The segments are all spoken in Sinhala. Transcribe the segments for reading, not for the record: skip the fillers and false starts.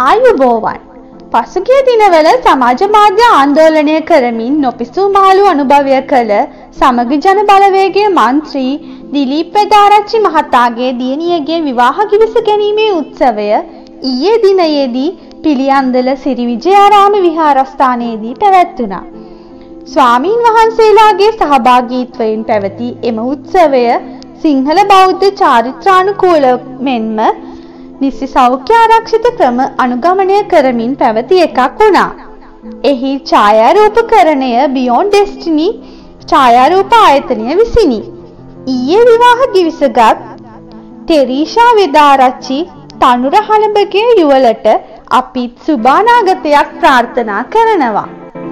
ආයුබෝවන්. පසුගිය දිනවල සමාජ මාධ්‍ය ආందోලනය කරමින් නොපිසු මාළු අනුභවය කළ සමග ජන බලවේගයේ මන්ත්‍රී දිලීප් පෙදාරච්චි මහතාගේ දියණියගේ විවාහ කිවිස ගැනීමේ උත්සවය ඊයේ දිනයේදී පිළියන්දල සිරි විජයාරාම විහාරස්ථානයේදී පැවැත්වුණා. ස්වාමීන් වහන්සේලාගේ සහභාගීත්වයෙන් පැවති එම උත්සවය සිංහල බෞද්ධ චාරිත්‍රානුකූල මෙන්ම නිසි සෞඛ්‍ය ආරක්ෂිත ක්‍රම අනුගමනය කරමින් පැවති එකක් වුණා. එහි ඡායාරූපකරණය Beyond Destiny ඡායාරූප ආයතනය විසිනි. ඊයේ විවාහ ගිවිසගත් ටෙරීෂා වෙදාරච්චි තනුර හලඹගේ යුවලට අපිත් සුභානාගතයක් ප්‍රාර්ථනා කරනවා.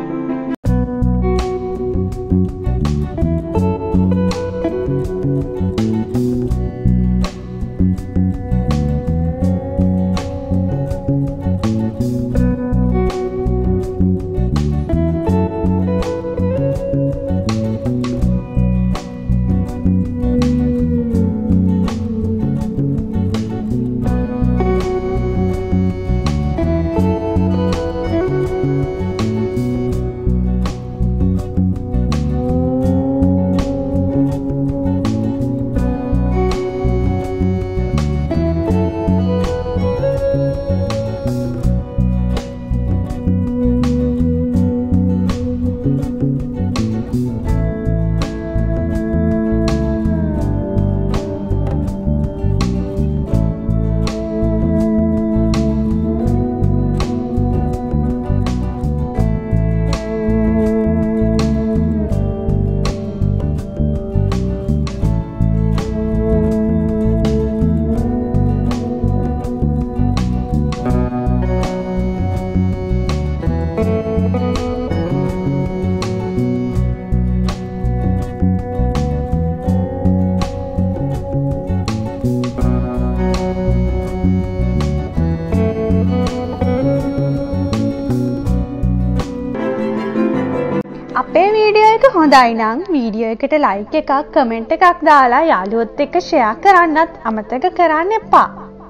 අපේ වීඩියෝ එක හොඳයි නම් වීඩියෝ එකට ලයික් එකක් කමෙන්ට් එකක් දාලා යාළුවොත් එක්ක ෂෙයා කරන්නත් අමතක කරන්න එපා.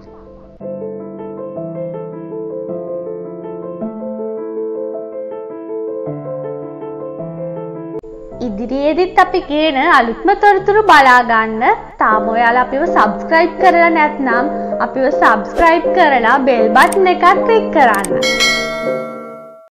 ඉදිරියේදීත් අපි කියන අලුත්ම තොරතුරු බලා ගන්න තාම ඔයාලා අපිව subscribe කරලා නැත්නම් අපිව subscribe කරලා bell button එකත් click කරන්න.